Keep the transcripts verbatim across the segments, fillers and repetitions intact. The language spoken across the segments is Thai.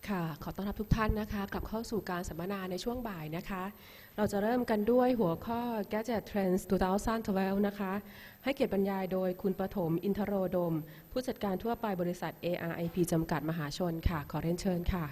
ค่ะขอต้อนรับทุกท่านนะคะกลับเข้าสู่การสัมมนาในช่วงบ่ายนะคะเราจะเริ่มกันด้วยหัวข้อ Gadget Trends สองพันสิบสอง นะคะให้เกียรติบรรยายโดยคุณปฐมอินทโรดมผู้จัดการทั่วไปบริษัท เอ อาร์ ไอ พี จำกัดมหาชนค่ะขอเรียนเชิญค่ะ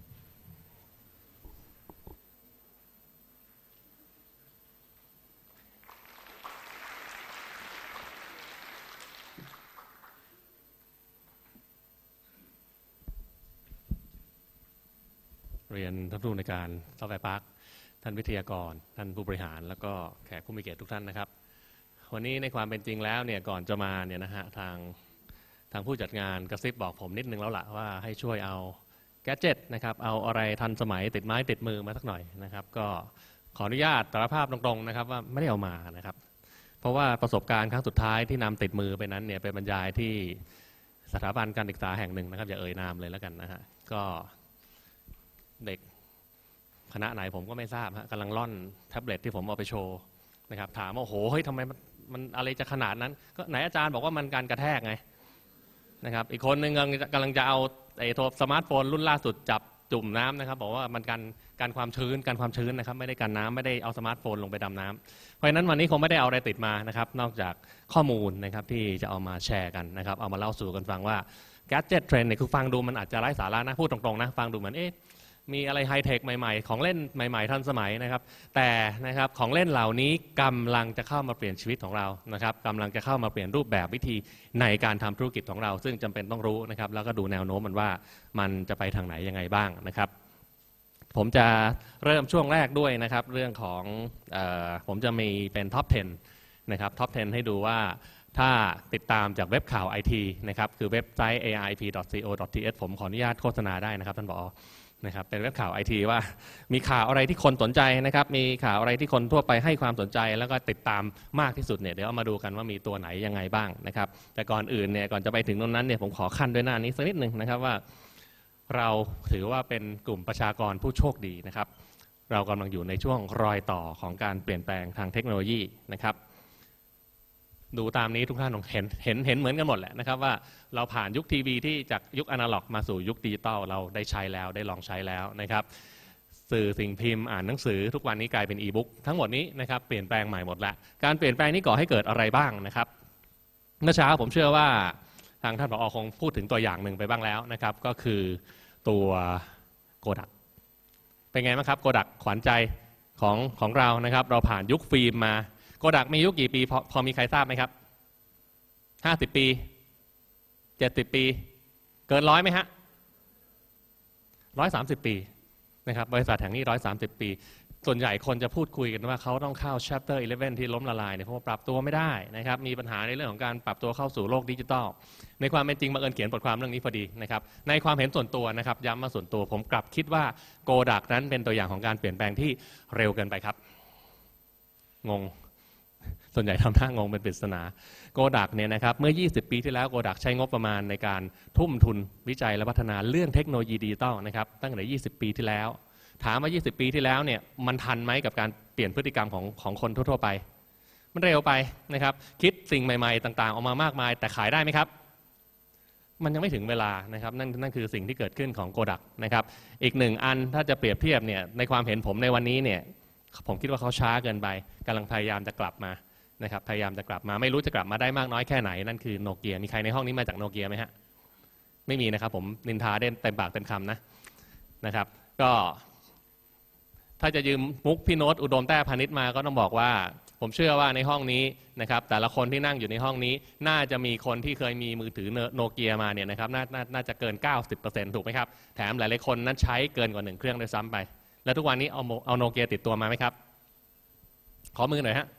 เรียนท่านผู้ในการซอฟต์แวร์พาร์คท่านวิทยากรท่านผู้บริหารแล้วก็แขกผู้มีเกียรติทุกท่านนะครับวันนี้ในความเป็นจริงแล้วเนี่ยก่อนจะมาเนี่ยนะฮะทางทางผู้จัดงานกระซิบบอกผมนิดนึงแล้วล่ะว่าให้ช่วยเอาแกดเจ็ตนะครับเอาอะไรทันสมัยติดไม้ติดมือมาสักหน่อยนะครับก็ขออนุญาตสารภาพตรงๆนะครับว่าไม่ได้เอามานะครับเพราะว่าประสบการณ์ครั้งสุดท้ายที่นำติดมือไปนั้นเนี่ยเป็นบรรยายที่สถาบันการศึกษาแห่งหนึ่งนะครับอย่าเอ่ยนามเลยแล้วกันนะฮะก็เด็กคณะไหนผมก็ไม่ทราบฮะกำลังล่อนแท็บเล็ตที่ผมเอาไปโชว์นะครับถามว่าโอ้โหเฮ้ยทำไมมันอะไรจะขนาดนั้นก็ไหนอาจารย์บอกว่ามันการกระแทกไงนะครับอีกคนนึงกำลังจะเอาไอ้โทรสมาร์ทโฟนรุ่นล่าสุดจับจุ่มน้ำนะครับบอกว่ามันการการความชื้นการความชื้นนะครับไม่ได้กันน้ำไม่ได้เอาสมาร์ทโฟนลงไปดำน้ำเพราะฉะนั้นวันนี้คงไม่ได้เอาอะไรติดมานะครับนอกจากข้อมูลนะครับที่จะเอามาแชร์กันนะครับเอามาเล่าสู่กันฟังว่า Gadget Trend เนี่ยคือฟังดูมันอาจจะไร้สาระนะพูดตรงๆนะฟังดูเหมือนเอ๊ะมีอะไรไฮเทคใหม่ๆของเล่นใหม่ๆทันสมัยนะครับแต่นะครับของเล่นเหล่านี้กำลังจะเข้ามาเปลี่ยนชีวิตของเรานะครับกำลังจะเข้ามาเปลี่ยนรูปแบบวิธีในการทำธุรกิจของเราซึ่งจำเป็นต้องรู้นะครับแล้วก็ดูแนวโน้มมันว่ามันจะไปทางไหนยังไงบ้างนะครับผมจะเริ่มช่วงแรกด้วยนะครับเรื่องของเอ่อผมจะมีเป็นท็อปสิบนะครับท็อปสิบให้ดูว่าถ้าติดตามจากเว็บข่าว ไอ ที นะครับคือเว็บไซต์ เอ อาร์ ไอ พี ดอท ซี โอ ดอท ที เอช ผมขออนุญาตโฆษณาได้นะครับท่านผอ.นะครับเป็นเว็บข่าว ไอ ที ว่ามีข่าวอะไรที่คนสนใจนะครับมีข่าวอะไรที่คนทั่วไปให้ความสนใจแล้วก็ติดตามมากที่สุดเนี่ยเดี๋ยวเอามาดูกันว่ามีตัวไหนยังไงบ้างนะครับแต่ก่อนอื่นเนี่ยก่อนจะไปถึงตรงนั้นเนี่ยผมขอขั้นด้วยหน้านี้สักนิดหนึ่งนะครับว่าเราถือว่าเป็นกลุ่มประชากรผู้โชคดีนะครับเรากำลังอยู่ในช่วงรอยต่อของการเปลี่ยนแปลงทางเทคโนโลยีนะครับดูตามนี้ทุกท่านเห็นเห็นเห็นเหมือนกันหมดแหละนะครับว่าเราผ่านยุคทีวีที่จากยุคอนาล็อกมาสู่ยุคดิจิตอลเราได้ใช้แล้วได้ลองใช้แล้วนะครับสื่อสิ่งพิมพ์อ่านหนังสือทุกวันนี้กลายเป็นอีบุ๊กทั้งหมดนี้นะครับเปลี่ยนแปลงใหม่หมดแล้วการเปลี่ยนแปลงนี้ก่อให้เกิดอะไรบ้างนะครับเมื่อเช้าผมเชื่อว่าทางท่านผอ.คงพูดถึงตัวอย่างหนึ่งไปบ้างแล้วนะครับก็คือตัวโกดักเป็นไงบ้างครับโกดักขวัญใจของของเรานะครับเราผ่านยุคฟิล์มมาโกดักมียุคกี่ปีพอพอมีใครทราบไหมครับห้าสิบปีเจ็ดสิบปีเกินร้อยไหมฮะร้อยสามสิบปีนะครับบริษัทแห่งนี้ร้อยสามสิบปีส่วนใหญ่คนจะพูดคุยกันว่าเขาต้องเข้า chapter สิบเอ็ดที่ล้มละลายเนี่ยเพราะว่าปรับตัวไม่ได้นะครับมีปัญหาในเรื่องของการปรับตัวเข้าสู่โลกดิจิทัลในความเป็นจริงบังเอิญเขียนบทความเรื่องนี้พอดีนะครับในความเห็นส่วนตัวนะครับย้ำมาส่วนตัวผมกลับคิดว่าโกดักนั้นเป็นตัวอย่างของการเปลี่ยนแปลงที่เร็วเกินไปครับงงส่วนใหญ่ทำหน้างงเป็นปริศนาโกดักเนี่ยนะครับเมื่อยี่สิบปีที่แล้วโกดักใช้งบประมาณในการทุ่มทุนวิจัยและพัฒนาเรื่องเทคโนโลยีดิจิทัลนะครับตั้งแต่ยี่สิบปีที่แล้วถามว่ายี่สิบปีที่แล้วเนี่ยมันทันไหมกับการเปลี่ยนพฤติกรรมของของคนทั่วๆไปมันเร็วไปนะครับคิดสิ่งใหม่ๆต่างๆออกมามากมายแต่ขายได้ไหมครับมันยังไม่ถึงเวลานะครับนั่นนั่นคือสิ่งที่เกิดขึ้นของโกดักนะครับอีกหนึ่งอันถ้าจะเปรียบเทียบเนี่ยในความเห็นผมในวันนี้เนี่ยผมคิดว่าเขาช้าเกินไปกำลังพยายามจะกลับมานะครับพยายามจะกลับมาไม่รู้จะกลับมาได้มากน้อยแค่ไหนนั่นคือโนเกียมีใครในห้องนี้มาจากโนเกียไหมฮะไม่มีนะครับผมนินทาได้เต็มปากเต็มคำนะนะครับก็ถ้าจะยืมมุกพี่โน้ตอุดมแต้พานิชมาก็ต้องบอกว่าผมเชื่อว่าในห้องนี้นะครับแต่ละคนที่นั่งอยู่ในห้องนี้น่าจะมีคนที่เคยมีมือถือโนเกียมาเนี่ยนะครับน่าน่าจะเกิน เก้าสิบเปอร์เซ็นต์ ถูกไหมครับแถมหลายๆคนนั้นใช้เกินกว่าหนึ่งเครื่องด้วยซ้ำไปแล้วทุกวันนี้เอาเอาโนเกียติดตัวมาไหมครับขอมือหน่อยฮะ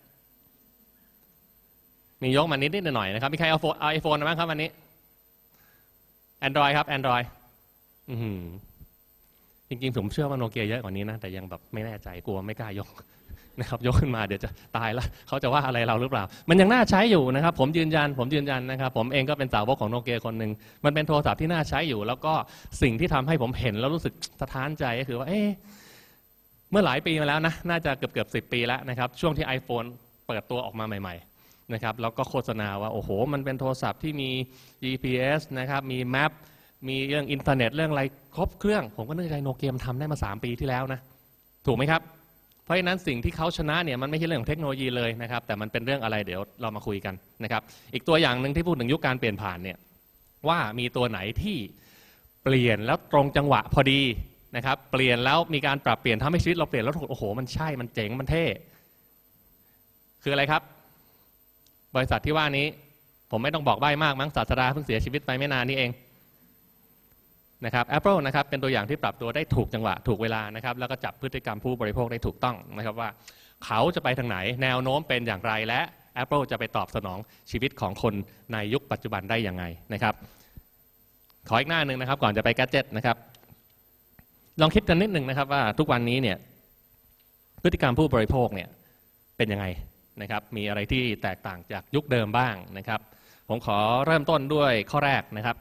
มียกมานิดนิดหน่อยนะครับมีใครเอาโฟนเอาไอโฟนบ้างครับวันนี้ Android ครับ Android อือจริงๆผมเชื่อว่าโนเกียเยอะกว่านี้นะแต่ยังแบบไม่แน่ใจกลัวไม่กล้ายกนะครับยกขึ้นมาเดี๋ยวจะตายแล้วเขาจะว่าอะไรเราหรือเปล่ามันยังน่าใช้อยู่นะครับผมยืนยันผมยืนยันนะครับผมเองก็เป็นสาวกของโนเกียคนหนึ่งมันเป็นโทรศัพท์ที่น่าใช้อยู่แล้วก็สิ่งที่ทำให้ผมเห็นแล้วรู้สึกสะท้านใจก็คือว่าเอ๊ะเมื่อหลายปีมาแล้วนะน่าจะเกือบเกือบสิบปีแล้วนะครับช่วงที่ iPhone เปิดตัวออกมาใหม่ๆนะครับแล้วก็โฆษณาว่าโอ้โหมันเป็นโทรศัพท์ที่มี จี พี เอส นะครับมีแมปมีเรื่องอินเทอร์เน็ตเรื่องอะไรครบเครื่องผมก็นึกใจโนเกียมทำได้มาสามปีที่แล้วนะถูกไหมครับเพราะฉะนั้นสิ่งที่เขาชนะเนี่ยมันไม่ใช่เรื่องของเทคโนโลยีเลยนะครับแต่มันเป็นเรื่องอะไรเดี๋ยวเรามาคุยกันนะครับอีกตัวอย่างหนึ่งที่พูดถึงยุคการเปลี่ยนผ่านเนี่ยว่ามีตัวไหนที่เปลี่ยนแล้วตรงจังหวะพอดีนะครับเปลี่ยนแล้วมีการปรับเปลี่ยนทำให้ชีวิตเราเปลี่ยนแล้วโอ้โหมันใช่มันเจ๋งมันเท่คืออะไรครับบริษัทที่ว่านี้ผมไม่ต้องบอกใบ้มากมั้งศาสดาเพิ่งเสียชีวิตไปไม่นานนี้เองนะครับ Apple นะครับเป็นตัวอย่างที่ปรับตัวได้ถูกจังหวะถูกเวลานะครับแล้วก็จับพฤติกรรมผู้บริโภคได้ถูกต้องนะครับว่าเขาจะไปทางไหนแนวโน้มเป็นอย่างไรและ Apple จะไปตอบสนองชีวิตของคนในยุคปัจจุบันได้อย่างไรนะครับขออีกหน้าหนึ่งนะครับก่อนจะไปแกดเจ็ตนะครับลองคิดกันนิดหนึ่งนะครับว่าทุกวันนี้เนี่ยพฤติกรรมผู้บริโภคเนี่ยเป็นยังไงนะครับมีอะไรที่แตกต่างจากยุคเดิมบ้างนะครับผมขอเริ่มต้นด้วยข้อแรกนะครับ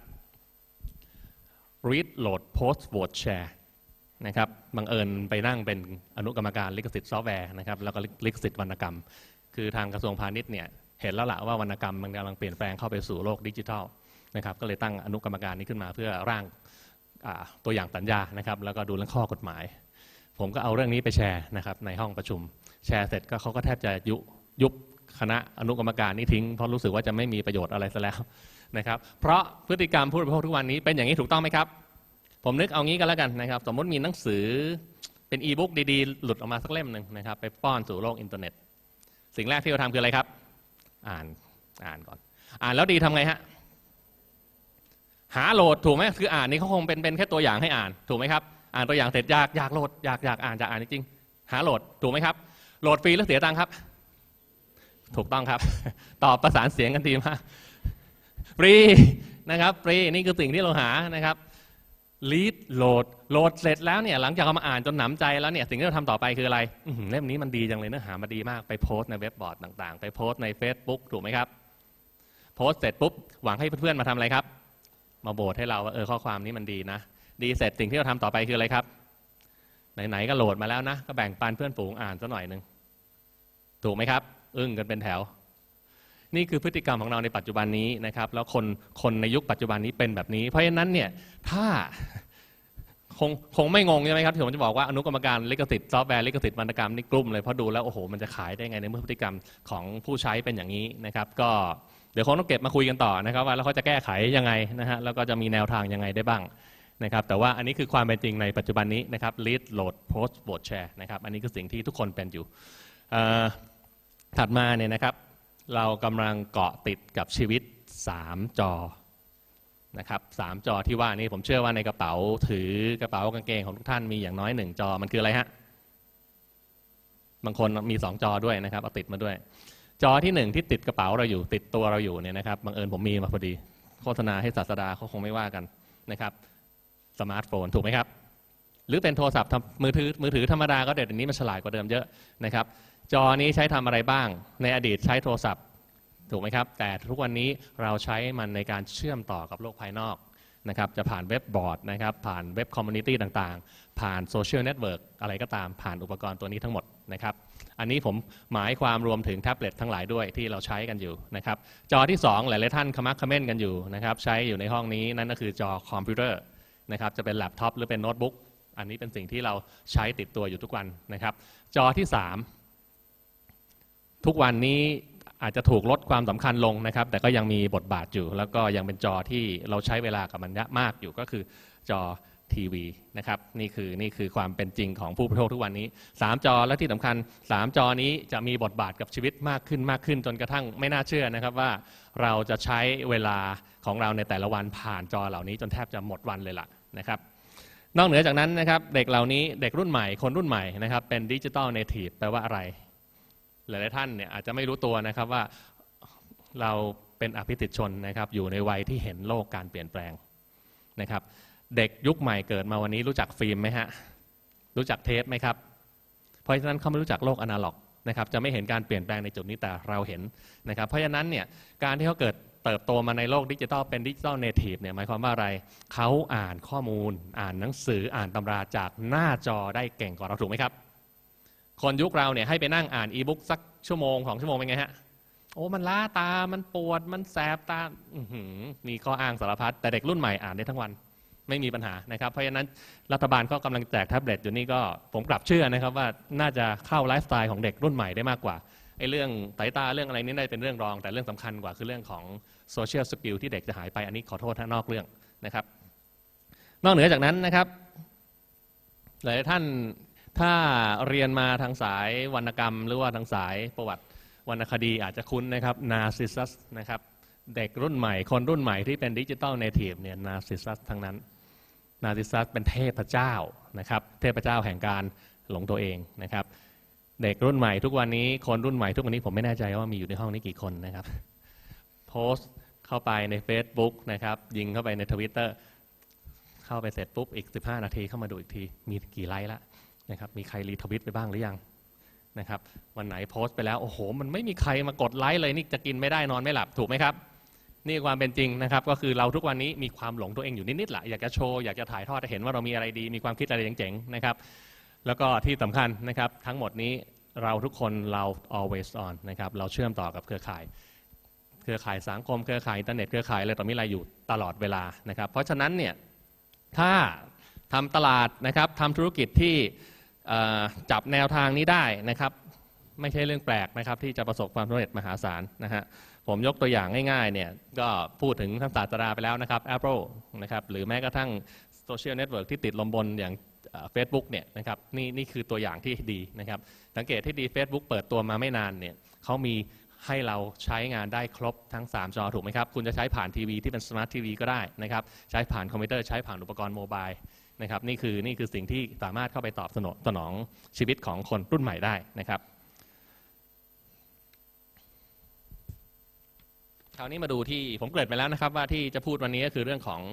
read load post vote share นะครับบังเอิญไปนั่งเป็นอนุกรรมการลิขสิทธิ์ซอฟต์แวร์นะครับแล้วก็ลิขสิทธิ์วรรณกรรมคือทางกระทรวงพาณิชย์เนี่ยเห็นแล้วล่ะว่าวรรณกรรมมันกำลังเปลี่ยนแปลงเข้าไปสู่โลกดิจิทัลนะครับก็เลยตั้งอนุกรรมการนี้ขึ้นมาเพื่อร่างตัวอย่างสัญญานะครับแล้วก็ดูเรื่องข้อกฎหมายผมก็เอาเรื่องนี้ไปแชร์นะครับในห้องประชุมแชร์เสร็จก็เขาก็แทบจะยุยุบคณะอนุกรรมการนี้ทิ้งเพราะรู้สึกว่าจะไม่มีประโยชน์อะไรซะแล้วนะครับเพราะพฤติกรรมผู้บริโภคทุกวันนี้เป็นอย่างนี้ถูกต้องไหมครับผมนึกเอางี้กันแล้วกันนะครับสมมติมีหนังสือเป็นอีบุ๊กดีๆหลุดออกมาสักเล่มหนึ่งนะครับไปป้อนสู่โลกอินเทอร์เน็ตสิ่งแรกที่เราทำคืออะไรครับอ่านอ่านก่อนอ่านแล้วดีทำไงฮะหาโหลดถูกไหมคืออ่านนี่เขาคงเป็นเป็นแค่ตัวอย่างให้อ่านถูกไหมครับอ่านตัวอย่างเสร็จอยากอยากโหลดอยากอยากอ่านอยากอ่านจริงๆหาโหลดถูกไหมครับโหลดฟรีแล้วเสียตังค์ครับถูกต้องครับตอบประสานเสียงกันดีมากฟรีนะครับฟรีนี่คือสิ่งที่เราหานะครับลีดโหลดโหลดเสร็จแล้วเนี่ยหลังจากเอามาอ่านจนหนำใจแล้วเนี่ยสิ่งที่เราทำต่อไปคืออะไรเล่มนี้มันดีจังเลยเนื้อหามันดีมากไปโพสต์ในเว็บบอร์ดต่างๆไปโพสต์ใน Facebook ถูกไหมครับโพสต์เสร็จปุ๊บหวังให้เพื่อนๆมาทำอะไรครับมาโบสให้เราว่าเออข้อความนี้มันดีนะดีเสร็จสิ่งที่เราทำต่อไปคืออะไรครับไหนๆก็โหลดมาแล้วนะก็แบ่งปันเพื่อนฝูงอ่านซะหน่อยนึงถูกไหมครับอึ้งกันเป็นแถวนี่คือพฤติกรรมของเราในปัจจุบันนี้นะครับแล้วคนคนในยุคปัจจุบันนี้เป็นแบบนี้เพราะฉะนั้นเนี่ยถ้าคงคงไม่งงใช่ไหมครับที่ผมจะบอกว่าอนุกรรมการลิขสิทธิ์ซอฟต์แวร์ลิขสิทธิ์วรรณกรรมนี่กลุ่มเลยเพราะดูแล้วโอ้โหมันจะขายได้ไงในเมื่อพฤติกรรมของผู้ใช้เป็นอย่างนี้นะครับก็เดี๋ยวคงต้องเก็บมาคุยกันต่อนะครับว่าแล้วเขาจะแก้ไขยังไงนะฮะแล้วก็จะมีแนวทางยังไงได้บ้างนะครับแต่ว่าอันนี้คือความเป็นจริงในปัจจุบันนี้นะครับ read load post vote share นะครับอันนี้คือสิ่งที่ทุกคนเป็นอยู่ถัดมาเนี่ยนะครับเรากำลังเกาะติดกับชีวิตสามจอนะครับสามจอที่ว่านี้ผมเชื่อว่าในกระเป๋าถือกระเป๋ากางเกงของทุกท่านมีอย่างน้อยหนึ่งจอมันคืออะไรฮะบางคนมีสองจอด้วยนะครับเอาติดมาด้วยจอที่หนึ่งที่ติดกระเป๋าเราอยู่ติดตัวเราอยู่เนี่ยนะครับบังเอิญผมมีมาพอดีโฆษณาให้ศาสดาเขาคงไม่ว่ากันนะครับสมาร์ทโฟนถูกไหมครับหรือเป็นโทรศัพท์มือถือมือถือธรรมดาก็เดี๋ยวนี้มันฉลาดกว่าเดิมเยอะนะครับจอนี้ใช้ทำอะไรบ้างในอดีตใช้โทรศัพท์ถูกไหมครับแต่ทุกวันนี้เราใช้มันในการเชื่อมต่อกับโลกภายนอกนะครับจะผ่านเว็บบอร์ดนะครับผ่านเว็บคอมมูนิตี้ต่างๆผ่านโซเชียลเน็ตเวิร์กอะไรก็ตามผ่านอุปกรณ์ตัวนี้ทั้งหมดนะครับอันนี้ผมหมายความรวมถึงแท็บเล็ตทั้งหลายด้วยที่เราใช้กันอยู่นะครับจอที่สองหลายๆท่านขมักเขม้นกันอยู่นะครับใช้อยู่ในห้องนี้นั่นก็คือจอคอมพิวเตอร์นะครับจะเป็นแล็ปท็อปหรือเป็นโน้ตบุ๊กอันนี้เป็นสิ่งที่เราใช้ติดตัวอยู่ทุกวันนะครับจอที่สามทุกวันนี้อาจจะถูกลดความสำคัญลงนะครับแต่ก็ยังมีบทบาทอยู่แล้วก็ยังเป็นจอที่เราใช้เวลากับมันมากอยู่ก็คือจอทีวีนะครับนี่คือนี่คือความเป็นจริงของผู้บริโภคทุกวันนี้สามจอและที่สำคัญสามจอนี้จะมีบทบาทกับชีวิตมากขึ้นมากขึ้นจนกระทั่งไม่น่าเชื่อนะครับว่าเราจะใช้เวลาของเราในแต่ละวันผ่านจอเหล่านี้จนแทบจะหมดวันเลยล่ะนะครับนอกเหนือจากนั้นนะครับเด็กเหล่านี้เด็กรุ่นใหม่คนรุ่นใหม่นะครับเป็นดิจิทัลเนทีฟแปลว่าอะไรหลายๆท่านเนี่ยอาจจะไม่รู้ตัวนะครับว่าเราเป็นอภิสิทธิชนนะครับอยู่ในวัยที่เห็นโลกการเปลี่ยนแปลงนะครับเด็กยุคใหม่เกิดมาวันนี้รู้จักฟิล์มไหมฮะรู้จักเทปไหมครับเพราะฉะนั้นเขาไม่รู้จักโลกอนาล็อกนะครับจะไม่เห็นการเปลี่ยนแปลงในจุดนี้แต่เราเห็นนะครับเพราะฉะนั้นเนี่ยการที่เขาเกิดเติบโตมาในโลกดิจิทัลเป็นดิจิทัลเนทีฟเนี่ยหมายความว่าอะไรเขาอ่านข้อมูลอ่านหนังสืออ่านตำราจากหน้าจอได้เก่งกว่าเราถูกไหมครับคนยุคเราเนี่ยให้ไปนั่งอ่านอีบุ๊กสักชั่วโมงสองชั่วโมงเป็นไงฮะโอ้มันล้าตามันปวดมันแสบตามีข้ออ้างสารพัดแต่เด็กรุ่นใหม่อ่านได้ทั้งวันไม่มีปัญหานะครับเพราะฉะนั้นรัฐบาลก็กำลังแจกแท็บเล็ตอยู่นี่ก็ผมกลับเชื่อนะครับว่าน่าจะเข้าไลฟ์สไตล์ของเด็กรุ่นใหม่ได้มากกว่าไอ้เรื่องสายตาเรื่องอะไรนี้ได้เป็นเรื่องรองแต่เรื่องสำคัญกว่าคือเรื่องของโซเชียลสกิลที่เด็กจะหายไปอันนี้ขอโทษถ้านอกเรื่องนะครับนอกเหนือจากนั้นนะครับหลายท่านถ้าเรียนมาทางสายวรรณกรรมหรือว่าทางสายประวัติวรรณคดีอาจจะคุ้นนะครับนาร์ซิสซัสนะครับเด็กรุ่นใหม่คนรุ่นใหม่ที่เป็นดิจิทัลเนทีฟเนี่ยนาร์ซิสซัสทั้งนั้นนาร์ซิสซัสเป็นเทพเจ้านะครับเทพเจ้าแห่งการหลงตัวเองนะครับเด็กรุ่นใหม่ทุกวันนี้คนรุ่นใหม่ทุกวันนี้ผมไม่แน่ใจว่ามีอยู่ในห้องนี้กี่คนนะครับโพสต์เข้าไปใน Facebook นะครับยิงเข้าไปใน Twitter เข้าไปเสร็จปุ๊บอีกสิบห้านาทีเข้ามาดูอีกทีมีกี่ไลค์ละนะครับมีใครรีทวิตไปบ้างหรือยังนะครับวันไหนโพสต์ไปแล้วโอ้โหมันไม่มีใครมากดไลค์เลยนี่จะกินไม่ได้นอนไม่หลับถูกไหมครับนี่ความเป็นจริงนะครับก็คือเราทุกวันนี้มีความหลงตัวเองอยู่นิดๆแหละอยากจะโชว์อยากจะถ่ายทอดให้เห็นว่าเรามีอะไรดีมีความคิดอะไรเจ๋งๆนะครับแล้วก็ที่สำคัญนะครับทั้งหมดนี้เราทุกคนเรา always on นะครับเราเชื่อมต่อกับเครือข่ายเครือข่ายสังคมเครือข่ายอินเทอร์เน็ตเครือข่ายอะไรต่อมีอะไรอยู่ตลอดเวลานะครับเพราะฉะนั้นเนี่ยถ้าทำตลาดนะครับทำธุรกิจที่จับแนวทางนี้ได้นะครับไม่ใช่เรื่องแปลกนะครับที่จะประสบความสำเร็จมหาศาลนะฮะผมยกตัวอย่างง่ายๆเนี่ยก็พูดถึงท่านศาสตราไปแล้วนะครับ Apple นะครับหรือแม้กระทั่งโซเชียลเน็ตเวิร์กที่ติดลมบนอย่าง Facebook เนี่ยนะครับนี่นี่คือตัวอย่างที่ดีนะครับสังเกตที่ดี Facebook เปิดตัวมาไม่นานเนี่ยเขามีให้เราใช้งานได้ครบทั้งสามจอถูกไหมครับคุณจะใช้ผ่านทีวีที่เป็นสมาร์ททีวีก็ได้นะครับใช้ผ่านคอมพิวเตอร์ใช้ผ่านอุปกรณ์โมบายนะครับนี่คือนี่คือสิ่งที่สามารถเข้าไปตอบสนองสนองชีวิตของคนรุ่นใหม่ได้นะครับคราวนี้มาดูที่ผมเกริ่นไปแล้วนะครับว่าที่จะพูดวันนี้ก็คือเรื่องของ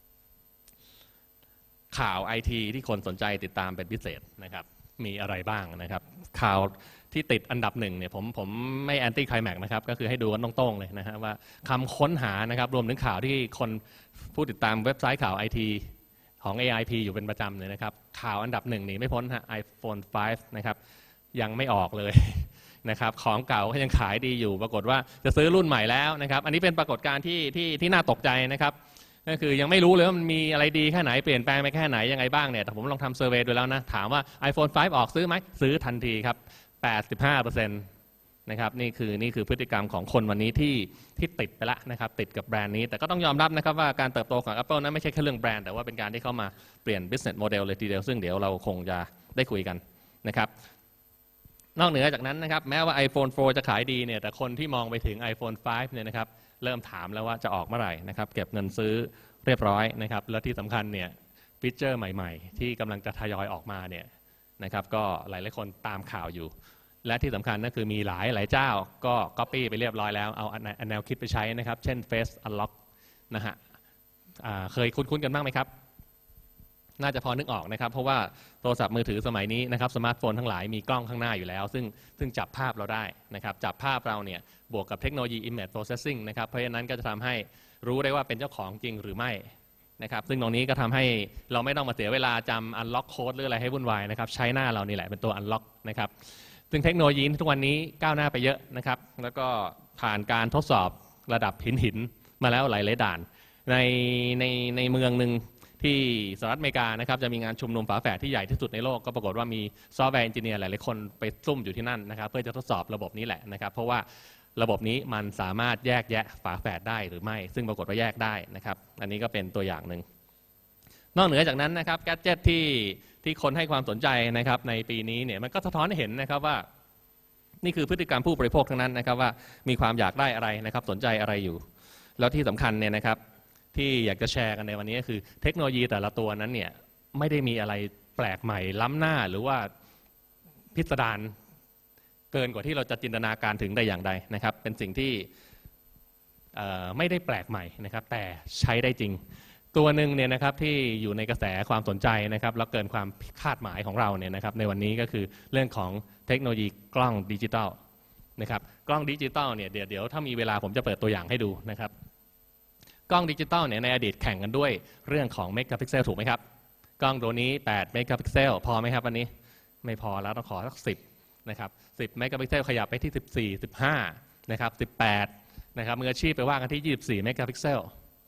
ข่าว ไอ ที ที่คนสนใจติดตามเป็นพิเศษนะครับมีอะไรบ้างนะครับข่าวที่ติดอันดับหนึ่งเนี่ยผมผมไม่แอนตี้ไคลแม็กซ์นะครับก็คือให้ดูกันตรงๆเลยนะฮะว่าคำค้นหานะครับรวมถึงข่าวที่คนผู้ติดตามเว็บไซต์ข่าว ไอ ที ของ เอ ไอ พี อยู่เป็นประจำเลยนะครับข่าวอันดับหนึ่งนี่ไม่พ้นฮะ ไอโฟน ไฟว์นะครับยังไม่ออกเลยนะครับของเก่าก็ยังขายดีอยู่ปรากฏว่าจะซื้อรุ่นใหม่แล้วนะครับอันนี้เป็นปรากฏการณ์ที่ที่ที่น่าตกใจนะครับก็คือยังไม่รู้เลยว่ามันมีอะไรดีแค่ไหนเปลี่ยนแปลงไปแค่ไหนยังไงบ้างเนี่ยแต่ผมลองทำเซอร์เวย์ดูแล้วนะถามว่า ไอโฟน ไฟว์ ออกซื้อไหมซื้อทันทีครับ แปดสิบห้าเปอร์เซ็นต์ นะครับนี่คือนี่คือพฤติกรรมของคนวันนี้ที่ที่ติดไปแล้วนะครับติดกับแบรนด์นี้แต่ก็ต้องยอมรับนะครับว่าการเติบโตของ Apple นั้นไม่ใช่แค่เรื่องแบรนด์แต่ว่าเป็นการที่เข้ามาเปลี่ยน business model เลยทีเดียวซึ่งเดี๋ยวเราคงจะได้คุยกันนะครับนอกเหนือจากนั้นนะครับแม้ว่า ไอโฟน โฟร์ จะขายดีเนี่ยแต่คนที่มองไปถึง ไอโฟน ไฟว์ เนี่ยนะครับเริ่มถามแล้วว่าจะออกเมื่อไหร่นะครับเก็บเงินซื้อเรียบร้อยนะครับและที่สำคัญเนี่ยฟีเจอร์ใหม่ๆที่กำลังจะทยอยออกมาเนี่ยนะครับก็หลายๆคนตามข่าวอยู่และที่สำคัญก็คือมีหลายหลายเจ้าก็ copy ไปเรียบร้อยแล้วเอาแนวคิดไปใช้นะครับเช่น Face Unlock นะฮะเคยคุ้นๆกันบ้างไหมครับน่าจะพอนึกออกนะครับเพราะว่าโทรศัพท์มือถือสมัยนี้นะครับสมาร์ทโฟนทั้งหลายมีกล้องข้างหน้าอยู่แล้วซึ่งซึ่งจับภาพเราได้นะครับจับภาพเราเนี่ยบวกกับเทคโนโลยี Image Processing นะครับเพราะฉะนั้นก็จะทำให้รู้ได้ว่าเป็นเจ้าของจริงหรือไม่นะครับซึ่งตรงนี้ก็ทำให้เราไม่ต้องมาเสียเวลาจำ Unlock Code หรืออะไรให้วุ่นวายนะครับใช้หน้าเรานี่แหละเป็นตัว Unlock นะครับซึ่งเทคโนโลยีทุกวันนี้ก้าวหน้าไปเยอะนะครับแล้วก็ผ่านการทดสอบระดับหินหินมาแล้วหลายๆด่านในในในเมืองหนึ่งที่สหรัฐอเมริกานะครับจะมีงานชุมนุมฝาแฝดที่ใหญ่ที่สุดในโลกก็ปรากฏว่ามีซอฟต์แวร์เอนจิเนียร์หลายๆคนไปซุ่มอยู่ที่นั่นนะครับเพื่อจะทดสอบระบบนี้แหละนะครับเพราะว่าระบบนี้มันสามารถแยกแยะฝาแฝดได้หรือไม่ซึ่งปรากฏว่าแยกได้นะครับอันนี้ก็เป็นตัวอย่างหนึ่งนอกเหนือจากนั้นนะครับแกดเจ็ตที่ที่คนให้ความสนใจนะครับในปีนี้เนี่ยมันก็สะท้อนให้เห็นนะครับว่านี่คือพฤติกรรมผู้บริโภคทั้งนั้นนะครับว่ามีความอยากได้อะไรนะครับสนใจอะไรอยู่แล้วที่สำคัญเนี่ยนะครับที่อยากจะแชร์กันในวันนี้ก็คือเทคโนโลยีแต่ละตัวนั้นเนี่ยไม่ได้มีอะไรแปลกใหม่ล้ำหน้าหรือว่าพิสดารเกินกว่าที่เราจะจินตนาการถึงได้อย่างใดนะครับเป็นสิ่งที่ไม่ได้แปลกใหม่นะครับแต่ใช้ได้จริงตัวหนึ่งเนี่ยนะครับที่อยู่ในกระแสความสนใจนะครับแล้วเกินความคาดหมายของเราเนี่ยนะครับในวันนี้ก็คือเรื่องของเทคโนโลยีกล้องดิจิตอลนะครับกล้องดิจิตอลเนี่ยเดี๋ยวเดี๋ยวถ้ามีเวลาผมจะเปิดตัวอย่างให้ดูนะครับกล้องดิจิตอลเนี่ยในอดีตแข่งกันด้วยเรื่องของเมกะพิกเซลถูกไหมครับกล้องตัวนี้แปดเมกะพิกเซลพอไหมครับวันนี้ไม่พอแล้วต้องขอสักสิบนะครับสิบเมกะพิกเซลขยับไปที่สิบสี่ สิบห้านะครับสิบแปดนะครับมืออาชีพไปว่ากันที่ยี่สิบสี่เมกะพิกเซล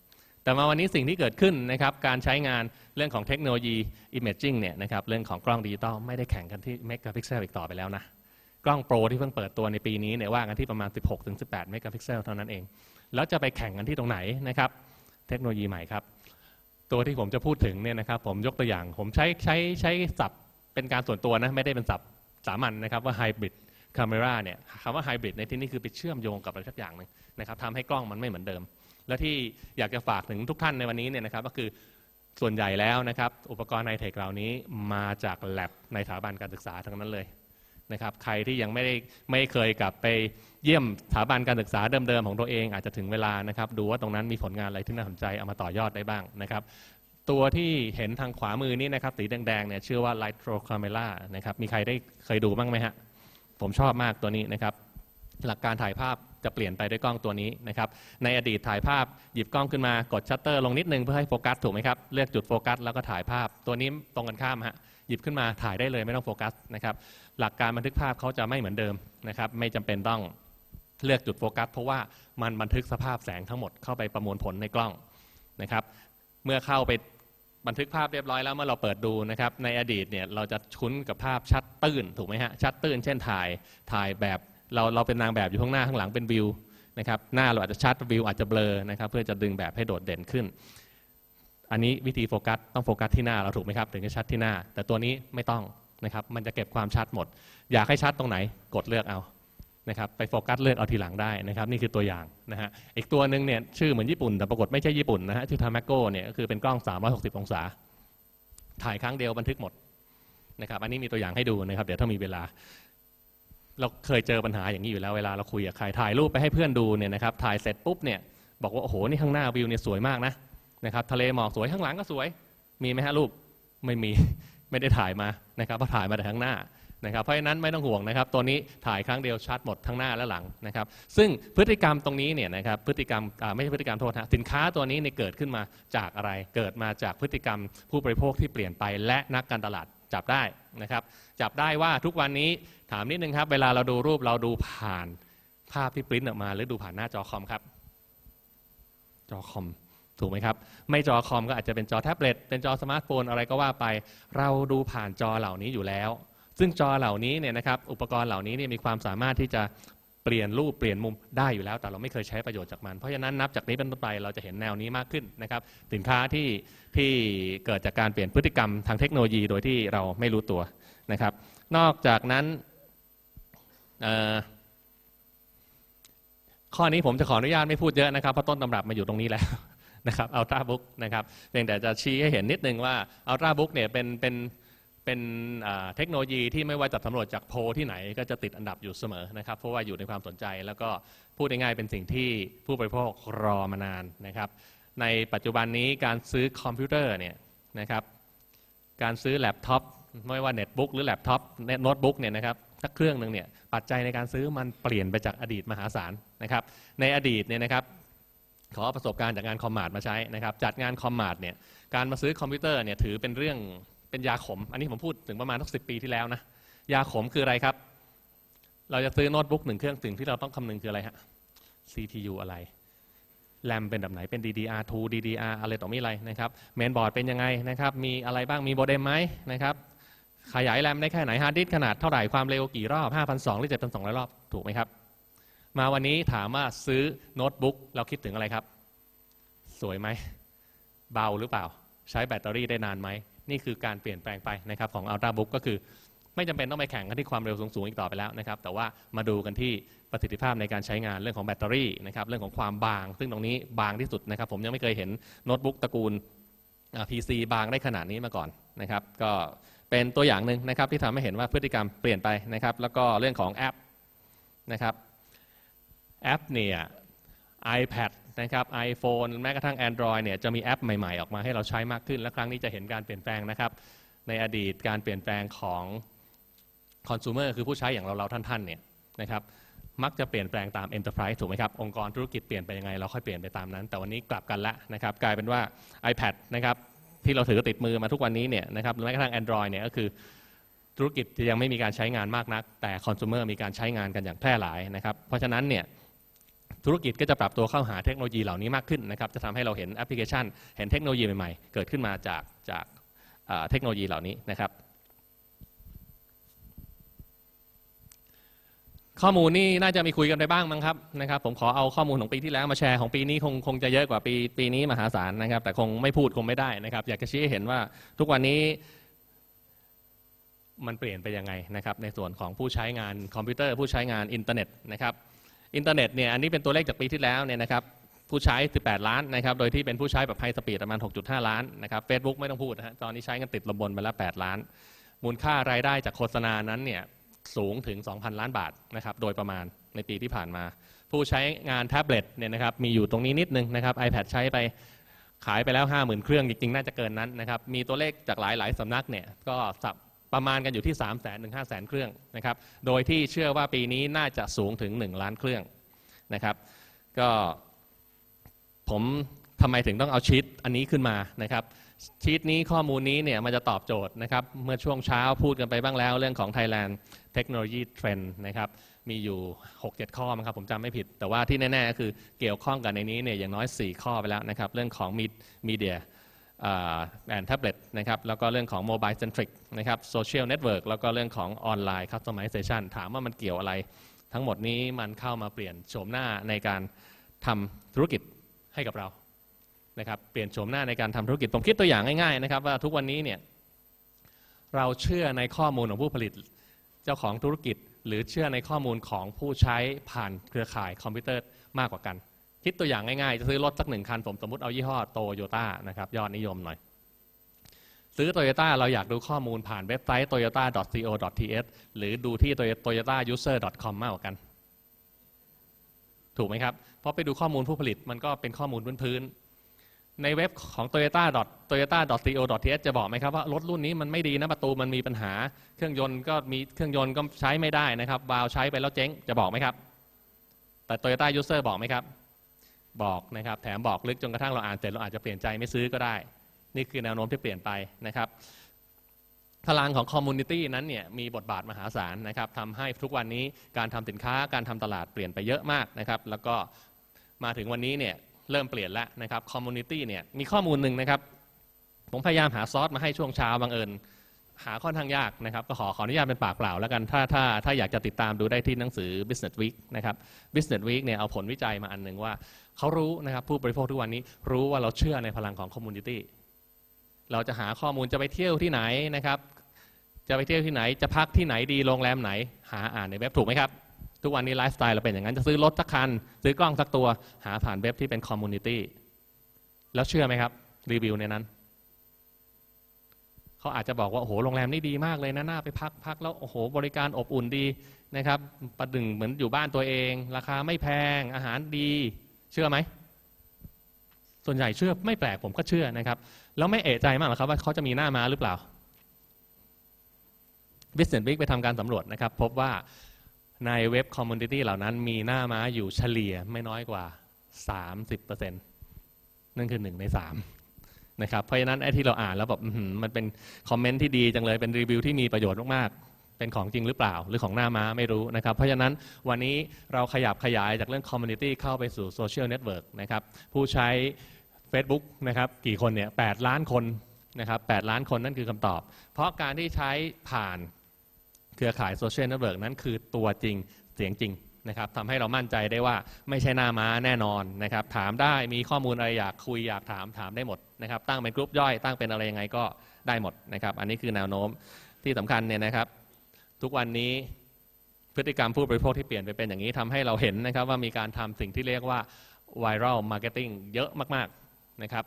แต่มาวันนี้สิ่งที่เกิดขึ้นนะครับการใช้งานเรื่องของเทคโนโลยี Imaging เนี่ยนะครับเรื่องของกล้องดิจิตอลไม่ได้แข่งกันที่เมกะพิกเซลอีกต่อไปแล้วนะกล้องโปรที่เพิ่งเปิดตัวในปีนี้เนี่ยว่ากันที่ประมาณ สิบหกถึงสิบแปด เมกะพิกเซลเท่านั้นเองแล้วจะไปแข่งกันที่ตรงไหนนะครับเทคโนโลยีใหม่ครับตัวที่ผมจะพูดถึงเนี่ยนะครับผมยกตัวอย่างผมใช้ใช้ใช้ศัพท์เป็นการส่วนตัวนะไม่ได้เป็นศัพท์สามัญนะครับว่า Hybrid Camera เนี่ยคำว่า Hybrid ในที่นี้คือไปเชื่อมโยงกับอะไรสักอย่างนึงนะครับทำให้กล้องมันไม่เหมือนเดิมและที่อยากจะฝากถึงทุกท่านในวันนี้เนี่ยนะครับก็คือส่วนใหญ่แล้วนะครับอุปกรณ์ไฮเทคเหล่านี้มาจากแลบในสถาบันการศึกษาทั้งนั้นเลยนะครับใครที่ยังไม่ได้ไม่เคยกลับไปเยี่ยมสถาบันการศึกษาเดิมๆของตัวเองอาจจะถึงเวลานะครับดูว่าตรงนั้นมีผลงานอะไรที่น่าสนใจเอามาต่อยอดได้บ้างนะครับตัวที่เห็นทางขวามือนี่นะครับสีแดงๆเนี่ยชื่อว่า Litro Camera นะครับมีใครได้เคยดูบ้างไหมฮะผมชอบมากตัวนี้นะครับหลักการถ่ายภาพจะเปลี่ยนไปด้วยกล้องตัวนี้นะครับในอดีตถ่ายภาพหยิบกล้องขึ้นมากดชัตเตอร์ลงนิดนึงเพื่อให้โฟกัสถูกไหมครับเลือกจุดโฟกัสแล้วก็ถ่ายภาพตัวนี้ตรงกันข้ามฮะหยิบขึ้นมาถ่ายได้เลยไม่ต้องโฟกัสนะครับหลักการบันทึกภาพเขาจะไม่เหมือนเดิมนะครับไม่จำเป็นต้องเลือกจุดโฟกัสเพราะว่ามันบันทึกสภาพแสงทั้งหมดเข้าไปประมวลผลในกล้องนะครับเมื่อเข้าไปบันทึกภาพเรียบร้อยแล้วเมื่อเราเปิดดูนะครับในอดีตเนี่ยเราจะคุ้นกับภาพชัดตื้นถูกไหมฮะชัดตื้นเช่นถ่ายถ่ายแบบเราเราเป็นนางแบบอยู่ข้างหน้าข้างหลังเป็นวิวนะครับหน้าเราอาจจะชัดวิวอาจจะเบลอนะครับเพื่อจะดึงแบบให้โดดเด่นขึ้นอันนี้วิธีโฟกัสต้องโฟกัสที่หน้าเราถูกไหมครับถึงจะชัดที่หน้าแต่ตัวนี้ไม่ต้องนะครับมันจะเก็บความชัดหมดอยากให้ชัดตรงไหนกดเลือกเอานะครับไปโฟกัสเลือกเอาทีหลังได้นะครับนี่คือตัวอย่างนะฮะอีกตัวหนึ่งเนี่ยชื่อเหมือนญี่ปุ่นแต่ปรากฏไม่ใช่ญี่ปุ่นนะฮะชื่อทามาโก้เนี่ยก็คือเป็นกล้องสามร้อยหกสิบองศาถ่ายครั้งเดียวบันทึกหมดนะครับอันนี้มีตัวอย่างให้ดูนะครับเดี๋ยวถ้ามีเวลาเราเคยเจอปัญหาอย่างนี้อยู่แล้วเวลาเราคุยกับใครถ่ายรูปไปให้เพื่อนดูเนี่ยนะครับถ่ายเสร็จปุ๊บเนี่ยบอกว่าโอ้โหนี่ข้างหน้าวิวเนี่ยสวยมากนะนะครับทะเลหมอกสวยข้างหลังก็สวยมีไหมฮะรูปไม่มีไม่ได้ถ่ายมานะครับเพราะถ่ายมาแต่ข้างหน้านะครับเพราะฉะนั้นไม่ต้องห่วงนะครับตัวนี้ถ่ายครั้งเดียวชัดหมดทั้งหน้าและหลังนะครับซึ่งพฤติกรรมตรงนี้เนี่ยนะครับพฤติกรรมไม่ใช่พฤติกรรมโทษนะสินค้าตัวนี้เนี่ยเกิดขึ้นมาจากอะไรเกิดมาจากพฤติกรรมผู้บริโภคที่เปลี่ยนไปและนักการตลาดจับได้นะครับจับได้ว่าทุกวันนี้ถามนิดนึงครับเวลาเราดูรูปเราดูผ่านภาพที่ปริ้นออกมาหรือดูผ่านหน้าจอคอมครับจอคอมถูกไหมครับไม่จอคอมก็อาจจะเป็นจอแท็บเล็ตเป็นจอสมาร์ทโฟนอะไรก็ว่าไปเราดูผ่านจอเหล่านี้อยู่แล้วซึ่งจอเหล่านี้เนี่ยนะครับอุปกรณ์เหล่านี้เนี่ยมีความสามารถที่จะเปลี่ยนรูปเปลี่ยนมุมได้อยู่แล้วแต่เราไม่เคยใช้ประโยชน์จากมันเพราะฉะนั้นนับจากนี้เป็นต้นไปเราจะเห็นแนวนี้มากขึ้นนะครับสินค้าที่ที่เกิดจากการเปลี่ยนพฤติกรรมทางเทคโนโลยีโดยที่เราไม่รู้ตัวนะครับนอกจากนั้นข้อนี้ผมจะขออนุญาตไม่พูดเยอะนะครับเพราะต้นตำรับมาอยู่ตรงนี้แล้วนะครับอัลตร้าบุ๊กนะครับเพียงแต่จะชี้ให้เห็นนิดนึงว่าอัลตร้าบุ๊กเนี่ยเป็นเป็นเป็นเทคโนโลยีที่ไม่ว่าจะสำรวจจากโพลที่ไหนก็จะติดอันดับอยู่เสมอนะครับเพราะว่าอยู่ในความสนใจแล้วก็พูดง่ายๆเป็นสิ่งที่ผู้บริโภครอมานานนะครับในปัจจุบันนี้การซื้อคอมพิวเตอร์เนี่ยนะครับการซื้อแล็ปท็อปไม่ว่าเน็ตบุ๊กหรือแล็ปท็อปโน้ตบุ๊กเนี่ยนะครับสักเครื่องหนึ่งเนี่ยปัจจัยในการซื้อมันเปลี่ยนไปจากอดีตมหาศาลนะครับในอดีตเนี่ยนะครับขอประสบการณ์จากงานคอมมาร์ทมาใช้นะครับจัดงานคอมมาร์ทเนี่ยการมาซื้อคอมพิวเตอร์เนี่ยถือเป็นเรื่องเป็นยาขมอันนี้ผมพูดถึงประมาณสักสิบปีที่แล้วนะยาขมคืออะไรครับเราจะซื้อโน้ตบุ๊กหนึ่งเครื่องสิ่งที่เราต้องคำนึงคืออะไรฮะ ซี พี ยู อะไรแรมเป็นแบบไหนเป็น ดี ดี อาร์ ทู ดี ดี อาร์ อะไรต่อมีอะไรนะครับเมนบอร์ดเป็นยังไงนะครับมีอะไรบ้างมีโมเด็มไหมนะครับขยายแรมได้แค่ไหนฮาร์ดดิสก์ขนาดเท่าไหร่ความเร็วกี่รอบ ห้าพันสองร้อย หรือ เจ็ดพันสองร้อย รอบถูกไหมครับมาวันนี้ถามว่าซื้อโน้ตบุ๊กเราคิดถึงอะไรครับสวยไหมเบาหรือเปล่าใช้แบตเตอรี่ได้นานไหมนี่คือการเปลี่ยนแปลงไปนะครับของ Ultrabook ก็คือไม่จำเป็นต้องไปแข่งกันที่ความเร็วสูงๆอีกต่อไปแล้วนะครับแต่ว่ามาดูกันที่ประสิทธิภาพในการใช้งานเรื่องของแบตเตอรี่นะครับเรื่องของความบางซึ่งตรงนี้บางที่สุดนะครับผมยังไม่เคยเห็นโน้ตบุ๊กตระกูล พี ซี บางได้ขนาดนี้มาก่อนนะครับก็เป็นตัวอย่างหนึ่งนะครับที่ทำให้เห็นว่าพฤติกรรมเปลี่ยนไปนะครับแล้วก็เรื่องของแอปนะครับแอปเนี่ย iPad นะครับ iPhone แม้กระทั่ง Android เนี่ยจะมีแอปใหม่ๆออกมาให้เราใช้มากขึ้นและครั้งนี้จะเห็นการเปลี่ยนแปลงนะครับในอดีตการเปลี่ยนแปลงของ consumer คือผู้ใช้อย่างเราๆท่านๆเนี่ยนะครับมักจะเปลี่ยนแปลงตาม enterprise ถูกไหมครับองค์กรธุรกิจเปลี่ยนไปยังไงเราค่อยเปลี่ยนไปตามนั้นแต่วันนี้กลับกันละนะครับกลายเป็นว่า iPad นะครับที่เราถือติดมือมาทุกวันนี้เนี่ยนะครับแม้กระทั่ง Android เนี่ยก็คือธุรกิจที่ยังไม่มีการใช้งานมากนักแต่ consumer มีการใช้งานกันอย่างแพร่หลายนะครับเพราะฉะนั้นเนี่ยธุรกิจก็จะปรับตัวเข้าหาเทคโนโลยีเหล่านี้มากขึ้นนะครับจะทำให้เราเห็นแอปพลิเคชันเห็นเทคโนโลยีใหม่ๆเกิดขึ้นมาจากจากเทคโนโลยีเหล่านี้นะครับข้อมูลนี่น่าจะมีคุยกันไปบ้างมั้งครับนะครับผมขอเอาข้อมูลของปีที่แล้วมาแชร์ของปีนี้คงคงจะเยอะกว่าปีปีนี้มหาศาลนะครับแต่คงไม่พูดคงไม่ได้นะครับอยากจะชี้ให้เห็นว่าทุกวันนี้มันเปลี่ยนไปยังไงนะครับในส่วนของผู้ใช้งานคอมพิวเตอร์ผู้ใช้งานอินเทอร์เน็ตนะครับอินเทอร์เน็ตเนี่ยอันนี้เป็นตัวเลขจากปีที่แล้วเนี่ยนะครับผู้ใช้สิบแปดล้านนะครับโดยที่เป็นผู้ใช้แบบไฮสปีดประมาณ หกจุดห้า ล้านนะครับ Facebook ไม่ต้องพูดนะฮะตอนนี้ใช้กันติดลมบนไปแล้วแปดล้านมูลค่ารายได้จากโฆษณานั้นเนี่ยสูงถึง สองพัน ล้านบาทนะครับโดยประมาณในปีที่ผ่านมาผู้ใช้งานแท็บเล็ตเนี่ยนะครับมีอยู่ตรงนี้นิดนึงนะครับ iPad ใช้ไปขายไปแล้ว ห้าหมื่น เครื่องจริงๆน่าจะเกินนั้นนะครับมีตัวเลขจากหลายๆสำนักเนี่ยก็ประมาณกันอยู่ที่ สามแสน ถึง ห้าแสน เครื่องนะครับโดยที่เชื่อว่าปีนี้น่าจะสูงถึงหนึ่งล้านเครื่องนะครับก็ผมทำไมถึงต้องเอาชีตอันนี้ขึ้นมานะครับชีตนี้ข้อมูลนี้เนี่ยมันจะตอบโจทย์นะครับเมื่อช่วงเช้าพูดกันไปบ้างแล้วเรื่องของ Thailand Technology Trend นะครับมีอยู่ หกเจ็ด ข้อมั้งครับผมจำไม่ผิดแต่ว่าที่แน่ๆก็คือเกี่ยวข้องกันในนี้เนี่ยอย่างน้อยสี่ข้อไปแล้วนะครับเรื่องของมีเดียแอนด์แท็บเล็ตนะครับแล้วก็เรื่องของ Mobile Centric นะครับ Social Network แล้วก็เรื่องของออนไลน์ Customization ถามว่ามันเกี่ยวอะไรทั้งหมดนี้มันเข้ามาเปลี่ยนโฉมหน้าในการทำธุรกิจให้กับเรานะครับเปลี่ยนโฉมหน้าในการทำธุรกิจผมคิดตัวอย่างง่ายๆนะครับว่าทุกวันนี้เนี่ยเราเชื่อในข้อมูลของผู้ผลิตเจ้าของธุรกิจหรือเชื่อในข้อมูลของผู้ใช้ผ่านเครือข่ายคอมพิวเตอร์มากกว่ากันคิดตัวอย่างง่ายๆจะซื้อรถสักหนึ่งคันผมสมมติเอายี่ห้อโตโยต้านะครับยอดนิยมหน่อยซื้อโตโยต้าเราอยากดูข้อมูลผ่านเว็บไซต์ โตโยต้า ดอท ซี โอ ดอท ที เอส หรือดูที่ โตโยต้า ยูสเซอร์ ดอท คอม มากกว่ากันถูกไหมครับเพราะไปดูข้อมูลผู้ผลิตมันก็เป็นข้อมูลพื้นๆในเว็บของ โตโยต้า โตโยต้า ดอท ซี โอ ดอท ที เอส จะบอกไหมครับว่ารถรุ่นนี้มันไม่ดีนะประตูมันมีปัญหาเครื่องยนต์ก็มีเครื่องยนต์ก็ใช้ไม่ได้นะครับวาล์วใช้ไปแล้วเจ๊งจะบอกไหมครับแต่ โตโยต้า ยูสเซอร์ บอกไหมครับบอกนะครับแถมบอกลึกจนกระทั่งเราอ่านเสร็จเราอาจจะเปลี่ยนใจไม่ซื้อก็ได้นี่คือแนวโน้มที่เปลี่ยนไปนะครับพลังของคอมมูนิตี้นั้นเนี่ยมีบทบาทมหาศาลนะครับทำให้ทุกวันนี้การทำสินค้าการทำตลาดเปลี่ยนไปเยอะมากนะครับแล้วก็มาถึงวันนี้เนี่ยเริ่มเปลี่ยนแล้วนะครับคอมมูนิตี้เนี่ยมีข้อมูลหนึ่งนะครับผมพยายามหาซอสมาให้ช่วงเช้าบังเอิญหาค่อนข้างยากนะครับก็ขอขออนุญาตเป็นปากเปล่าแล้วกันถ้าถ้าถ้าอยากจะติดตามดูได้ที่หนังสือ Business Week นะครับ Business Week เนี่ยเอาผลวิจัยมาอันหนึ่งว่าเขารู้นะครับผู้บริโภคทุกวันนี้รู้ว่าเราเชื่อในพลังของคอมมูนิตี้เราจะหาข้อมูลจะไปเที่ยวที่ไหนนะครับจะไปเที่ยวที่ไหนจะพักที่ไหนดีโรงแรมไหนหาอ่านในเว็บถูกไหมครับทุกวันนี้ไลฟ์สไตล์เราเป็นอย่างนั้นจะซื้อรถสักคันซื้อกล้องสักตัวหาผ่านเว็บที่เป็นคอมมูนิตี้แล้วเชื่อไหมครับรีวิวในนั้นเขาอาจจะบอกว่าโอ้โหโรงแรมนี่ดีมากเลยนะน่าไปพักพักแล้วโอ้โหบริการอบอุ่นดีนะครับประดึงเหมือนอยู่บ้านตัวเองราคาไม่แพงอาหารดีเชื่อไหมส่วนใหญ่เชื่อไม่แปลกผมก็เชื่อนะครับแล้วไม่เอะใจมากหรอครับว่าเขาจะมีหน้าม้าหรือเปล่า Business Week ไปทำการสำรวจนะครับพบว่าในเว็บคอมมูนิตี้เหล่านั้นมีหน้าม้าอยู่เฉลี่ยไม่น้อยกว่า สามสิบเปอร์เซ็นต์ นั่นคือหนึ่งในสามนะครับเพราะฉะนั้นไอ้ที่เราอ่านแล้วแบบมันเป็นคอมเมนต์ที่ดีจังเลยเป็นรีวิวที่มีประโยชน์มากๆเป็นของจริงหรือเปล่าหรือของหน้าม้าไม่รู้นะครับเพราะฉะนั้นวันนี้เราขยับขยายจากเรื่องคอมมูนิตี้เข้าไปสู่โซเชียลเน็ตเวิร์กนะครับผู้ใช้ Facebook นะครับกี่คนเนี่ยแปดล้านคนนะครับแปดล้านคนนั่นคือคำตอบเพราะการที่ใช้ผ่านเครือข่ายโซเชียลเน็ตเวิร์กนั้นคือตัวจริงเสียงจริงนะครับทำให้เรามั่นใจได้ว่าไม่ใช่หน้าม้าแน่นอนนะครับถามได้มีข้อมูลอะไรอยากคุยอยากถามถามได้หมดนะครับตั้งเป็นกลุ่มย่อยตั้งเป็นอะไรยังไงก็ได้หมดนะครับอันนี้คือแนวโน้มที่สำคัญเนี่ยนะครับทุกวันนี้พฤติกรรมผู้บริโภคที่เปลี่ยนไปเป็นอย่างนี้ทำให้เราเห็นนะครับว่ามีการทำสิ่งที่เรียกว่า viral marketing เยอะมากๆนะครับ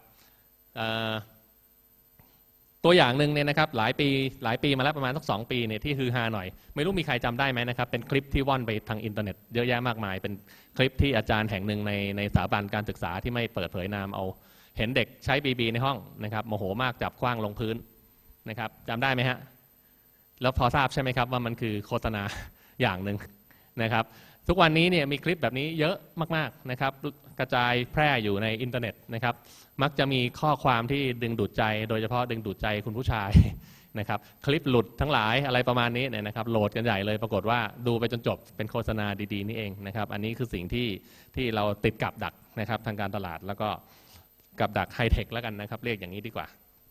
ตัวอย่างหนึ่งเนี่ยนะครับหลายปีหลายปีมาแล้วประมาณสักสองปีเนี่ยที่ฮือฮาหน่อยไม่รู้มีใครจำได้ไหมนะครับเป็นคลิปที่ว่อนไปทางอินเทอร์เน็ตเยอะแยะมากมายเป็นคลิปที่อาจารย์แห่งหนึ่งในในสถาบันการศึกษาที่ไม่เปิดเผยนามเอาเห็นเด็กใช้บีบีในห้องนะครับโมโหมากจับคว้างลงพื้นนะครับจำได้ไหมฮะแล้วพอทราบใช่ไหมครับว่ามันคือโฆษณาอย่างหนึ่งนะครับทุกวันนี้เนี่ยมีคลิปแบบนี้เยอะมากๆนะครับกระจายแพร่อยู่ในอินเทอร์เน็ตนะครับมักจะมีข้อความที่ดึงดูดใจโดยเฉพาะดึงดูดใจคุณผู้ชายนะครับคลิปหลุดทั้งหลายอะไรประมาณนี้เนี่ยนะครับโหลดกันใหญ่เลยปรากฏว่าดูไปจนจบเป็นโฆษณาดีๆนี่เองนะครับอันนี้คือสิ่งที่ที่เราติดกับดักนะครับทางการตลาดแล้วก็กับดักไฮเทคแล้วกันนะครับเรียกอย่างนี้ดีกว่า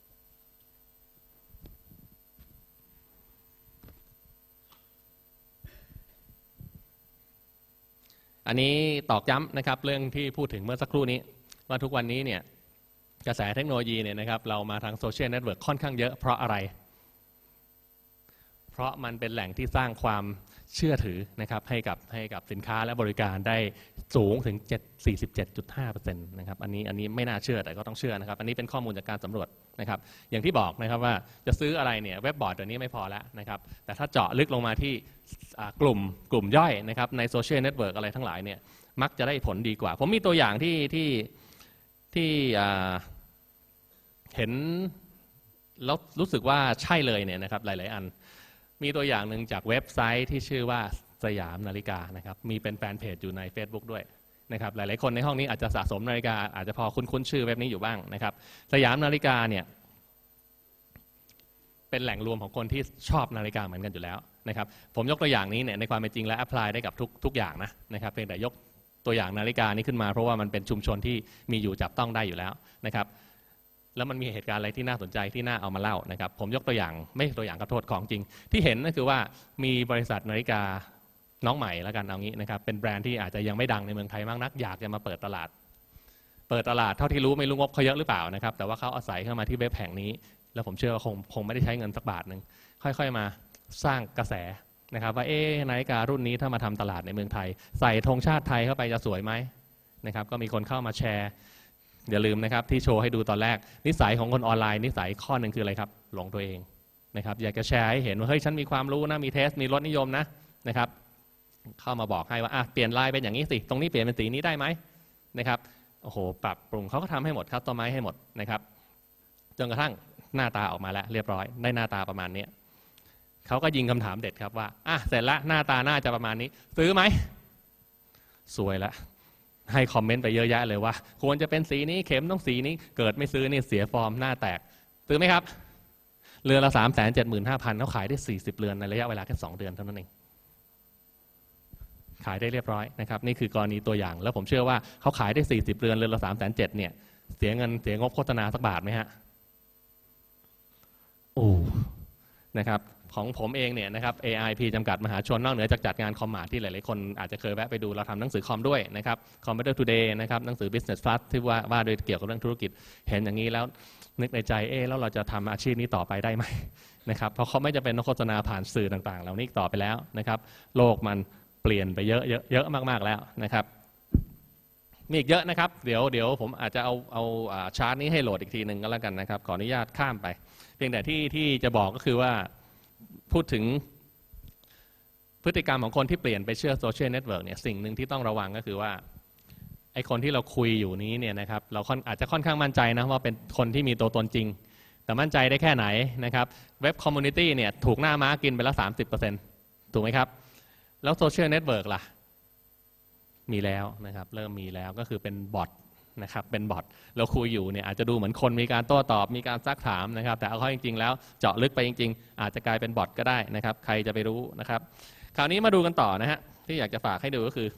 อันนี้ตอกย้ำนะครับเรื่องที่พูดถึงเมื่อสักครู่นี้ว่าทุกวันนี้เนี่ยกระแสเทคโนโลยีเนี่ยนะครับเรามาทางโซเชียลเน็ตเวิร์กค่อนข้างเยอะเพราะอะไรเพราะมันเป็นแหล่งที่สร้างความเชื่อถือนะครับให้กับให้กับสินค้าและบริการได้สูงถึง สี่สิบเจ็ดจุดห้าเปอร์เซ็นต์ นะครับอันนี้อันนี้ไม่น่าเชื่อแต่ก็ต้องเชื่อนะครับอันนี้เป็นข้อมูลจากการสำรวจนะครับอย่างที่บอกนะครับว่าจะซื้ออะไรเนี่ยเว็บบอร์ดเดี๋ยวนี้ไม่พอแล้วนะครับแต่ถ้าเจาะลึกลงมาที่กลุ่มกลุ่มย่อยนะครับในโซเชียลเน็ตเวิร์กอะไรทั้งหลายเนี่ยมักจะได้ผลดีกว่าผมมีตัวอย่างที่ที่ที่เห็นแล้วรู้สึกว่าใช่เลยเนี่ยนะครับหลายๆอันมีตัวอย่างหนึ่งจากเว็บไซต์ที่ชื่อว่าสยามนาฬิกานะครับมีเป็นแฟนเพจอยู่ใน Facebook ด้วยนะครับหลายๆคนในห้องนี้อาจจะสะสมนาฬิกาอาจจะพอคุ้นๆชื่อเว็บนี้อยู่บ้างนะครับสยามนาฬิกาเนี่ยเป็นแหล่งรวมของคนที่ชอบนาฬิกาเหมือนกันอยู่แล้วนะครับผมยกตัวอย่างนี้เนี่ยในความเป็นจริงและแอพพลายได้กับทุกทุกอย่างนะนะครับเพียงแต่ยกตัวอย่างนาฬิกานี้ขึ้นมาเพราะว่ามันเป็นชุมชนที่มีอยู่จับต้องได้อยู่แล้วนะครับแล้วมันมีเหตุการณ์อะไรที่น่าสนใจที่น่าเอามาเล่านะครับผมยกตัวอย่างไม่ตัวอย่างขอโทษของจริงที่เห็นก็คือว่ามีบริษัทนาฬิกาน้องใหม่แล้วกันเอางี้นะครับเป็นแบรนด์ที่อาจจะยังไม่ดังในเมืองไทยมากนักอยากจะมาเปิดตลาดเปิดตลาดเท่าที่รู้ไม่รู้งบเขาเยอะหรือเปล่านะครับแต่ว่าเขาอาศัยเข้ามาที่เว็บแห่งนี้แล้วผมเชื่อว่าคงคงไม่ได้ใช้เงินสักบาทหนึ่งค่อยๆมาสร้างกระแสนะครับว่าเอ๊ะนาฬิการุ่นนี้ถ้ามาทำตลาดในเมืองไทยใส่ธงชาติไทยเข้าไปจะสวยไหมนะครับก็มีคนเข้ามาแชร์อย่าลืมนะครับที่โชว์ให้ดูตอนแรกนิสัยของคนออนไลน์นิสัยข้อหนึ่งคืออะไรครับหลงตัวเองนะครับอยากจะแชร์ให้เห็นว่าเฮ้ยฉันมีความรู้นะมีเทสมีรสนิยมนะนะครับเข้ามาบอกให้ว่าอ่ะเปลี่ยนลายเป็นอย่างนี้สิตรงนี้เปลี่ยนเป็นสีนี้ได้ไหมนะครับโอ้โหปรับปรุงเขาก็ทำให้หมดคัสตอมไมซ์ให้หมดนะครับจนกระทั่งหน้าตาออกมาแล้วเรียบร้อยได้หน้าตาประมาณนี้เขาก็ยิงคำถามเด็ดครับว่าอ่ะเสร็จแล้วหน้าตาน่าจะประมาณนี้ซื้อไหมสวยแล้วให้คอมเมนต์ไปเยอะแยะเลยว่าควรจะเป็นสีนี้เข็มต้องสีนี้เกิดไม่ซื้อนี่เสียฟอร์มหน้าแตกซื้อไหมครับเรือนละสามแสนเจ็ดหมื่นห้าพันเขาขายได้สี่สิบเรือนในระยะเวลาแค่สองเดือนเท่านั้นเองขายได้เรียบร้อยนะครับนี่คือกรณีตัวอย่างแล้วผมเชื่อว่าเขาขายได้สี่สิบเรือนเรือนละสามแสนเจ็ดเนี่ยเสียเงินเสียงบโฆษณาสักบาทไหมฮะโอ้นะครับของผมเองเนี่ยนะครับ เอ ไอ พี จำกัดมหาชนนอกเหนือจากจัดงานคอมมาร์ทที่หลายๆคนอาจจะเคยแวะไปดูเราทำหนังสือคอมด้วยนะครับ Computer Today นะครับหนังสือ Business Plus ที่ว่าว่าโดยเกี่ยวกับเรื่องธุรกิจเห็นอย่างนี้แล้วนึกในใจเอ๊ะแล้วเราจะทำอาชีพนี้ต่อไปได้ไหมนะครับเพราะเขาไม่จะเป็นโฆษณาผ่านสื่อต่างๆเหล่านี้ต่อไปแล้วนะครับโลกมันเปลี่ยนไปเยอะเยอะเยอะมากๆแล้วนะครับมีอีกเยอะนะครับเดี๋ยวเดี๋ยวผมอาจจะเอาเอาชาร์ตนี้ให้โหลดอีกทีหนึ่งก็แล้วกันนะครับขออนุญาตข้ามไปเพียงแต่ที่ที่จะบอกก็คือว่าพูดถึงพฤติกรรมของคนที่เปลี่ยนไปเชื่อโซเชียลเน็ตเวิร์กเนี่ยสิ่งหนึ่งที่ต้องระวังก็คือว่าไอ้คนที่เราคุยอยู่นี้เนี่ยนะครับเราอาจจะค่อนข้างมั่นใจนะว่าเป็นคนที่มีตัวตนจริงแต่มั่นใจได้แค่ไหนนะครับเว็บคอมมูนิตี้เนี่ยถูกหน้าม้ากินไปแล้ว สามสิบเปอร์เซ็นต์ ถูกไหมครับแล้วโซเชียลเน็ตเวิร์กล่ะมีแล้วนะครับเริ่มมีแล้วก็คือเป็นบอทนะครับเป็นบอทเราคุยอยู่เนี่ยอาจจะดูเหมือนคนมีการโต้ตอบมีการซักถามนะครับแต่เอาเข้าจริงๆแล้วเจาะลึกไปจริงๆอาจจะกลายเป็นบอทก็ได้นะครับใครจะไปรู้นะครับคราวนี้มาดูกันต่อนะฮะที่อยากจะฝากให้ดูก็คือ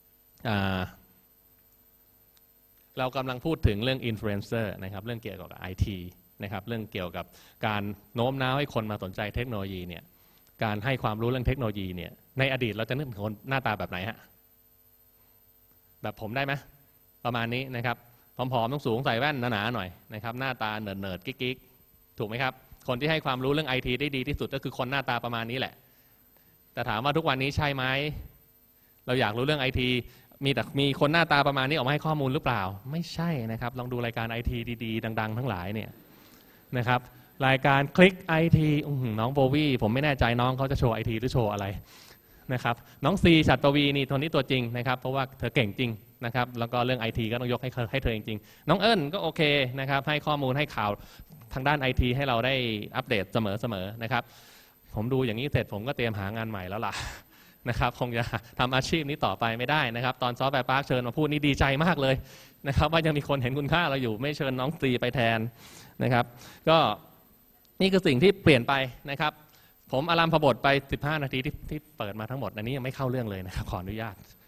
เรากำลังพูดถึงเรื่องอินฟลูเอนเซอร์นะครับเรื่องเกี่ยวกับ ไอ ที นะครับเรื่องเกี่ยวกับการโน้มน้าวให้คนมาสนใจเทคโนโลยีเนี่ยการให้ความรู้เรื่องเทคโนโลยีเนี่ยในอดีตเราจะนึกถึงคนหน้าตาแบบไหนฮะแบบผมได้ไหมประมาณนี้นะครับผอมๆต้องสูงใส่แว่นหนาๆหน่อยนะครับหน้าตาเนิร์ดๆกิ๊กๆถูกไหมครับคนที่ให้ความรู้เรื่อง ไอ ที ได้ดีที่สุดก็คือคนหน้าตาประมาณนี้แหละแต่ถามว่าทุกวันนี้ใช่ไหมเราอยากรู้เรื่อง ไอ ที มีแต่มีคนหน้าตาประมาณนี้ออกมาให้ข้อมูลหรือเปล่าไม่ใช่นะครับลองดูรายการ ไอ ที ดีๆดังๆทั้งหลายเนี่ยนะครับรายการคลิก ไอ ที น้องโบวี่ผมไม่แน่ใจน้องเขาจะโชว์ ไอ ที หรือโชว์อะไรนะครับน้องซีฉัตรปวีนี่ตัวนี้ตัวจริงนะครับเพราะว่าเธอเก่งจริงนะครับแล้วก็เรื่อง ไอ ที ก็ต้องยกให้ให้เธอจริงๆน้องเอิญก็โอเคนะครับให้ข้อมูลให้ข่าวทางด้าน ไอ ที ให้เราได้อัปเดตเสมอๆนะครับผมดูอย่างนี้เสร็จผมก็เตรียมหางานใหม่แล้วล่ะนะครับคงจะทำอาชีพนี้ต่อไปไม่ได้นะครับตอนซอฟต์แวร์พาร์คเชิญมาพูดนี่ดีใจมากเลยนะครับว่ายังมีคนเห็นคุณค่าเราอยู่ไม่เชิญน้องซีไปแทนนะครับก็นี่คือสิ่งที่เปลี่ยนไปนะครับผมอารามพบทไปสิบห้านาทีที่ที่เปิดมาทั้งหมดอันนี้ยังไม่เข้าเรื่องเลยนะครับขออนุญาต